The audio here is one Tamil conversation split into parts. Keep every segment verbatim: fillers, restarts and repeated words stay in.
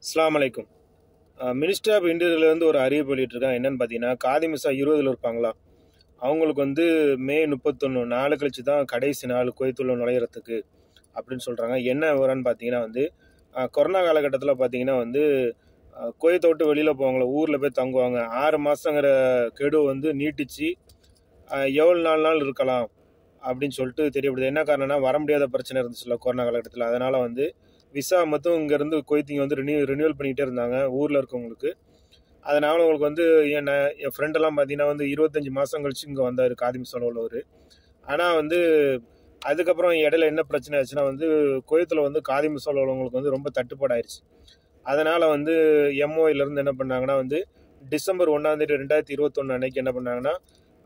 அஸ்ஸலாமு அலைக்கும். மினிஸ்ட்ரி ஆஃப் இன்டீரியர்லேருந்து ஒரு அறிவிப்பு வெளியிட்டிருக்காங்க. என்னென்னு பார்த்தீங்கன்னா, காதி மிசா இருபதில் இருப்பாங்களா, அவங்களுக்கு வந்து மே முப்பத்தொன்று நாலு கழிச்சு தான் கடைசி நாள் குவைத்துள்ள நுழையிறதுக்கு அப்படின்னு சொல்கிறாங்க. என்ன விவரம்னு பார்த்தீங்கன்னா வந்து, கொரோனா காலகட்டத்தில் பார்த்தீங்கன்னா வந்து குவைத்தை விட்டு வெளியில் போவாங்களா, ஊரில் போய் தங்குவாங்க. ஆறு மாதங்கிற கெடு வந்து நீட்டிச்சு எவ்வளோ நாலு நாள் இருக்கலாம் அப்படின்னு சொல்லிட்டு தெரியப்படுது. என்ன காரணம்னா, வர முடியாத பிரச்சனை இருந்துச்சுல்ல கொரோனா காலகட்டத்தில். அதனால் வந்து விசா மட்டும் இங்கேருந்து குவைத்திங்க வந்து ரினியூ ரினியூவல் பண்ணிக்கிட்டே இருந்தாங்க ஊரில் இருக்கவங்களுக்கு. அதனால் அவங்களுக்கு வந்து என் என் ஃப்ரெண்டெல்லாம் பார்த்தீங்கன்னா வந்து இருபத்தஞ்சி மாதம் கழிச்சு இங்கே வந்தார் காதி மிசாவில் உள்ளவர். ஆனால் வந்து அதுக்கப்புறம் இடையில என்ன பிரச்சனை ஆச்சுன்னா வந்து குவைத்தில் வந்து காதி மிசாவில் உள்ளவங்களுக்கு வந்து ரொம்ப தட்டுப்பாடாயிருச்சு. அதனால் வந்து எம்ஓயிலேருந்து என்ன பண்ணாங்கன்னா வந்து டிசம்பர் ஒன்றாந்தேதி ரெண்டாயிரத்தி இருபத்தொன்று அன்னைக்கு என்ன பண்ணாங்கன்னா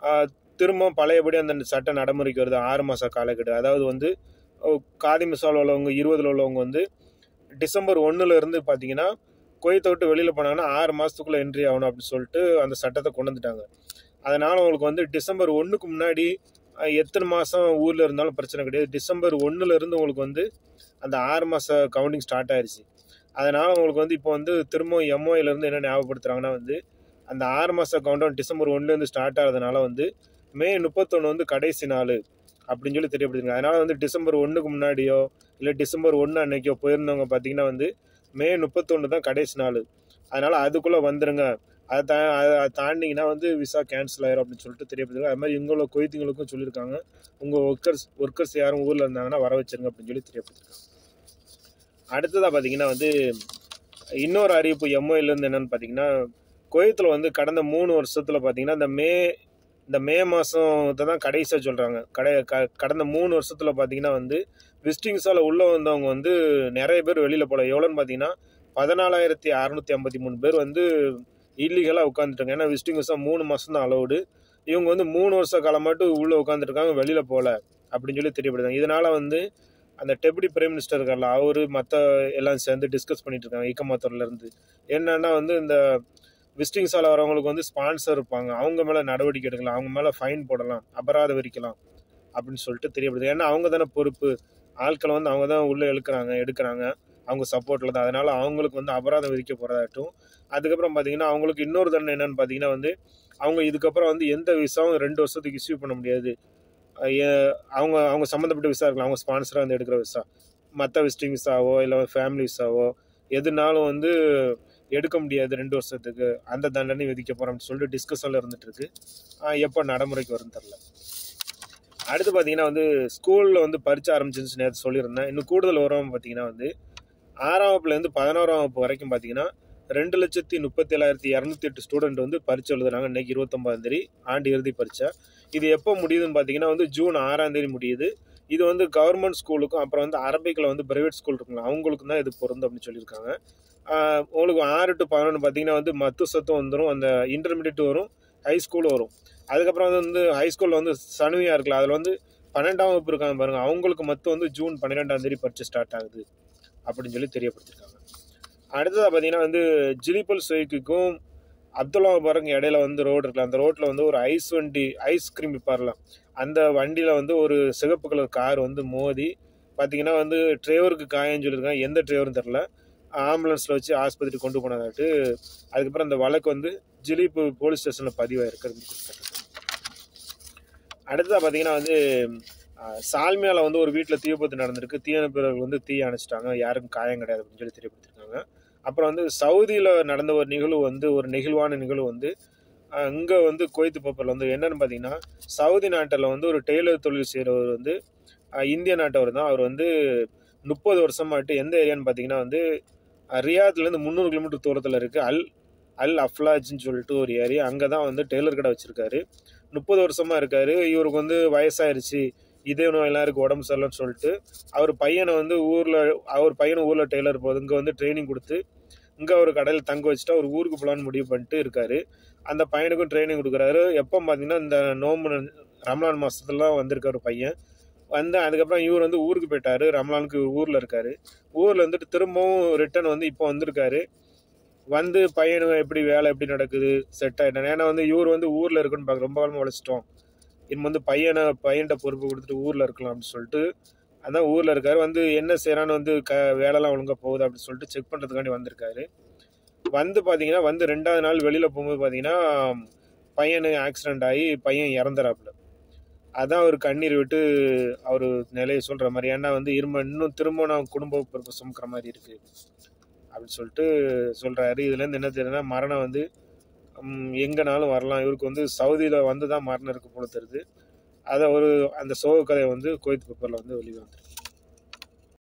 திரும்ப பழையபடி அந்த சட்ட நடைமுறைக்கு வருது. ஆறு மாத காலக்கெடு. அதாவது வந்து காதி மிசாவில் உள்ளவங்க இருபதில் உள்ளவங்க வந்து டிசம்பர் ஒன்றுல இருந்து பார்த்தீங்கன்னா குவைத்தை விட்டு வெளியில் போனாங்கன்னா ஆறு மாதத்துக்குள்ளே என்ட்ரி ஆகணும் அப்படின்னு சொல்லிட்டு அந்த சட்டத்தை கொண்டு வந்துட்டாங்க. அதனால் அவங்களுக்கு வந்து டிசம்பர் ஒன்றுக்கு முன்னாடி எத்தனை மாதம் ஊரில் இருந்தாலும் பிரச்சனை கிடையாது. டிசம்பர் ஒன்றுலேருந்து உங்களுக்கு வந்து அந்த ஆறு மாத கவுண்டிங் ஸ்டார்ட் ஆயிடுச்சு. அதனால் அவங்களுக்கு வந்து இப்போ வந்து திரும்ப எம்ஓயிலேருந்து என்ன ஞாபகப்படுத்துகிறாங்கன்னா வந்து அந்த ஆறு மாத கவுண்டவுன் டிசம்பர் ஒன்றுலேருந்து ஸ்டார்ட் ஆகிறதுனால வந்து மே முப்பத்தொன்று வந்து கடைசி நாள் அப்படின்னு சொல்லி தெரியப்படுத்துங்க. அதனால் வந்து டிசம்பர் ஒன்றுக்கு முன்னாடியோ இல்லை டிசம்பர் ஒன்று அன்னைக்கோ போயிருந்தவங்க பார்த்தீங்கன்னா வந்து மே முப்பத்தொன்று தான் கடைசி நாள். அதனால் அதுக்குள்ளே வந்துடுங்க. அதை தா அதை தாண்டிங்கன்னா வந்து விசா கேன்சல் ஆயிரும் அப்படின்னு சொல்லிட்டு தெரியப்படுத்துங்க. அது மாதிரி இவங்கள குவைத்திங்களுக்கும் சொல்லியிருக்காங்க, உங்கள் ஒர்க்கர்ஸ் ஒர்க்கர்ஸ் யாரும் ஊரில் இருந்தாங்கன்னா வர வச்சுருங்க அப்படின்னு சொல்லி தெரியப்படுத்திருக்காங்க. அடுத்ததாக பார்த்தீங்கன்னா வந்து இன்னொரு அறிவிப்பு எம்ஓயிலேருந்து என்னென்னு பார்த்தீங்கன்னா, குவைத்தில் வந்து கடந்த மூணு வருஷத்தில் பார்த்தீங்கன்னா இந்த மே இந்த மே மாதத்தை தான் கடைசியாக சொல்கிறாங்க. கடை க கடந்த மூணு வருஷத்தில் பார்த்தீங்கன்னா வந்து விசிட்டிங் விசாவில் உள்ளே வந்தவங்க வந்து நிறைய பேர் வெளியில் போகல. எவ்வளோன்னு பார்த்தீங்கன்னா பதினாலாயிரத்தி அறநூற்றி ஐம்பத்தி மூணு பேர் வந்து இல்லீகலாக உட்காந்துட்டாங்க. ஏன்னா விசிட்டிங் விசா மூணு மாதம் தான் அலௌடு. இவங்க வந்து மூணு வருஷ காலம் மட்டும் உள்ளே உட்காந்துருக்காங்க, வெளியில் போகல அப்படின்னு சொல்லி தெரியப்படுதாங்க. இதனால் வந்து அந்த டெப்டி பிரைம் மினிஸ்டர் இருக்கார்ல, அவர் மற்ற எல்லாம் சேர்ந்து டிஸ்கஸ் பண்ணிட்டு இருக்காங்க இக்கமாத்தூர்லேருந்து. என்னன்னா வந்து இந்த விசிட்டிங் விசாவில் வரவங்களுக்கு வந்து ஸ்பான்சர் இருப்பாங்க, அவங்க மேலே நடவடிக்கை எடுக்கலாம், அவங்க மேலே ஃபைன் போடலாம், அபராதம் விதிக்கலாம் அப்படின்னு சொல்லிட்டு தெரியப்படுது. ஏன்னா அவங்க தானே பொறுப்பு, ஆட்களை வந்து அவங்க தான் உள்ளே இழுக்கிறாங்க எடுக்கிறாங்க அவங்க சப்போர்ட்டில் தான். அதனால் அவங்களுக்கு வந்து அபராதம் விதிக்க போகிறதாட்டும். அதுக்கப்புறம் பார்த்தீங்கன்னா அவங்களுக்கு இன்னொரு தண்டனை என்னென்னு பார்த்தீங்கன்னா வந்து அவங்க இதுக்கப்புறம் வந்து எந்த விசாவும் ரெண்டு வருஷத்துக்கு இஷ்யூ பண்ண முடியாது. அவங்க அவங்க சம்மந்தப்பட்ட விசா இருக்கலாம், அவங்க ஸ்பான்சராக வந்து எடுக்கிற விசா, மற்ற விசிட்டிங் விசாவோ இல்லை ஃபேமிலி விசாவோ எதுனாலும் வந்து எடுக்க முடியாது ரெண்டு வருஷத்துக்கு. அந்த தண்டனை விதிக்க போகிறோம்னு சொல்லிட்டு டிஸ்கஷனில் இருந்துட்டு இருக்கு. எப்போ நடைமுறைக்கு வரும்னு தெரில. அடுத்து பார்த்தீங்கன்னா வந்து ஸ்கூலில் வந்து பரீட்சை ஆரம்பிச்சிருந்துச்சு நேற்று சொல்லியிருந்தேன். இன்னும் கூடுதல் வரும் பார்த்தீங்கன்னா வந்து ஆறாம் வகுப்புலேருந்து பதினோராம் வகுப்பு வரைக்கும் பார்த்தீங்கன்னா ரெண்டு லட்சத்தி முப்பத்தி ஏழாயிரத்தி இரநூத்தி எட்டு ஸ்டூடெண்ட் வந்து பரீட்சை எழுதுறாங்க. இன்னைக்கு இருபத்தொம்பதாம் தேதி ஆண்டு இறுதி பரீட்சை. இது எப்போ முடியுதுன்னு பார்த்தீங்கன்னா வந்து ஜூன் ஆறாம் தேதி முடியுது. இது வந்து கவர்மெண்ட் ஸ்கூலுக்கும் அப்புறம் வந்து அரபிக்கில் வந்து பிரைவேட் ஸ்கூல் இருக்குங்களா அவங்களுக்கும் தான் இது பொருந்தும் அப்படின்னு சொல்லியிருக்காங்க. உங்களுக்கு ஆறு டு பதினொன்று பார்த்தீங்கன்னா வந்து மத்து சத்தம் வந்துடும், அந்த இன்டர்மீடியட் வரும், ஹை ஸ்கூல் வரும். அதுக்கப்புறம் வந்து ஹை ஸ்கூலில் வந்து சனுவியாக இருக்கலாம், அதில் வந்து பன்னெண்டாம் வகுப்பு இருக்காங்க பாருங்கள், அவங்களுக்கு மொத்தம் வந்து ஜூன் பன்னிரெண்டாம் தேதி பரீட்சை ஸ்டார்ட் ஆகுது அப்படின்னு சொல்லி தெரியப்படுத்திருக்காங்க. அடுத்ததாக பார்த்தீங்கன்னா வந்து ஜிலிபல் சைக்குக்கும் அப்துல்லா பாருங்க இடையில வந்து ரோடு இருக்கலாம். அந்த ரோட்டில் வந்து ஒரு ஐஸ் வண்டி ஐஸ்கிரீம் விற்பாரலாம், அந்த வண்டியில் வந்து ஒரு சிகப்பு கலர் கார் வந்து மோதி பார்த்தீங்கன்னா வந்து டிரைவருக்கு காயம் சொல்லியிருக்காங்க. எந்த டிரைவரும் தெரில, ஆம்புலன்ஸில் வச்சு ஆஸ்பத்திரி கொண்டு போனதாட்டு. அதுக்கப்புறம் அந்த வழக்கு வந்து ஜிலிப்பு போலீஸ் ஸ்டேஷனில் பதிவாயிருக்கு. அடுத்ததாக பார்த்தீங்கன்னா வந்து சால்மியாவில் வந்து ஒரு வீட்டில் தீ விபத்து நடந்திருக்கு. தீயணைப்பவர்கள் வந்து தீ அணைச்சிட்டாங்க, யாருக்கும் காயம் கிடையாது அப்படின்னு சொல்லி தெரியப்படுத்திருக்காங்க. அப்புறம் வந்து சவுதியில் நடந்த ஒரு நிகழ்வு வந்து ஒரு நெகிழ்வான நிகழ்வு வந்து இங்கே வந்து குவைத் பேப்பரில் வந்து என்னென்னு பார்த்தீங்கன்னா, சவுதி நாட்டில் வந்து ஒரு டெய்லர் தொழில் செய்கிறவர் வந்து இந்திய நாட்டவர் தான். அவர் வந்து முப்பது வருஷமாட்டு எந்த ஏரியான்னு பார்த்தீங்கன்னா வந்து ரியாத்லேருந்து முந்நூறு கிலோமீட்டர் தூரத்தில் இருக்குது அல் அல் அஃப்லாஜ்ன்னு சொல்லிட்டு ஒரு ஏரியா. அங்கே தான் வந்து டெய்லர் கடை வச்சுருக்காரு. முப்பது வருஷமாக இருக்கார். இவருக்கு வந்து வயசாயிருச்சு, இதே நோயெல்லாம் இருக்குது, உடம்பு சரியில்லைன்னு சொல்லிட்டு அவர் பையனை வந்து ஊரில் அவர் பையனை ஊரில் டெய்லர் போகுது இங்கே வந்து ட்ரைனிங் கொடுத்து இங்கே ஒரு கடையில் தங்க வச்சுட்டு அவர் ஊருக்கு போகலான்னு முடிவு பண்ணிட்டு இருக்காரு. அந்த பையனுக்கும் ட்ரைனிங் கொடுக்குறாரு. எப்போ பார்த்தீங்கன்னா இந்த நோம்பு ரம்லான் மாதத்துலாம் வந்திருக்காரு பையன் வந்து. அதுக்கப்புறம் இவர் வந்து ஊருக்கு போயிட்டார், ரம்லானுக்கு ஊரில் இருக்கார். ஊரில் வந்துட்டு திரும்பவும் ரிட்டர்ன் வந்து இப்போ வந்திருக்காரு. வந்து பையனு எப்படி வேலை எப்படி நடக்குது செட் ஆகிட்டாங்க. ஏன்னா வந்து இவர் வந்து ஊரில் இருக்குன்னு பார்க்க ரொம்ப காலமாக உழைச்சிட்டோம், இனிமே வந்து பையனை பையன்கிட்ட பொறுப்பு கொடுத்துட்டு ஊரில் இருக்கலாம் அப்படின்னு சொல்லிட்டு அதான் ஊரில் இருக்காரு. வந்து என்ன செய்கிறான்னு வந்து க வேலைலாம் ஒழுங்காக போகுது அப்படின்னு சொல்லிட்டு செக் பண்ணுறதுக்காண்டி வந்திருக்காரு. வந்து பார்த்தீங்கன்னா வந்து ரெண்டாவது நாள் வெளியில் போகும்போது பார்த்தீங்கன்னா பையனுக்கு ஆக்சிடெண்ட் ஆகி பையன் இறந்துறாப்புல. அதான் அவர் கண்ணீர் விட்டு அவர் நிலையை சொல்கிற மாதிரி, ஏன்னா வந்து இரும இன்னும் திரும்ப நான் குடும்ப பொறுப்பு சுமக்கிற மாதிரி இருக்குது அப்படின்னு சொல்லிட்டு சொல்கிறாரு. இதுலேருந்து என்ன தெரியுதுன்னா மரணம் வந்து எங்கேனாலும் வரலாம். இவருக்கு வந்து சவுதியில் வந்து தான் மரணம் இருக்கு போல தெரியுது. அதை ஒரு அந்த சோக கதையை வந்து குவைத் பேப்பரில் வந்து வெளியே வந்துருக்கு.